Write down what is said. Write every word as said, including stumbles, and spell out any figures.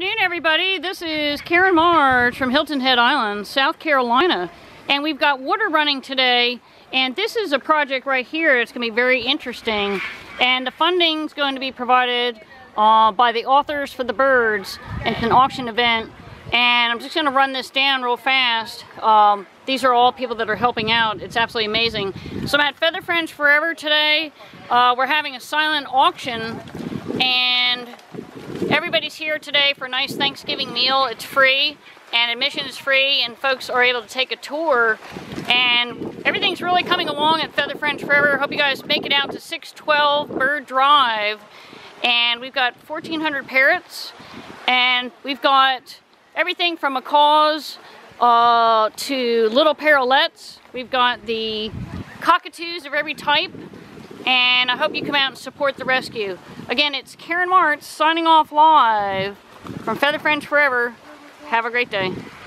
afternoon, everybody. This is Karen March from Hilton Head Island, South Carolina. And we've got water running today. And this is a project right here. It's going to be very interesting. And the funding is going to be provided uh, by the Authors for the Birds. It's an auction event. And I'm just going to run this down real fast. Um, these are all people that are helping out. It's absolutely amazing. So I'm at Feather Friends Forever today. Uh, we're having a silent auction. And everybody's here today for a nice Thanksgiving meal. It's free, and admission is free, and folks are able to take a tour. And everything's really coming along at Feather Friends Forever. Hope you guys make it out to six twelve Bird Drive. And we've got fourteen hundred parrots, and we've got everything from macaws uh, to little parrotlets. We've got the cockatoos of every type. And I hope you come out and support the rescue. Again, it's Karen Martz signing off live from Feather Friends Forever. Have a great day.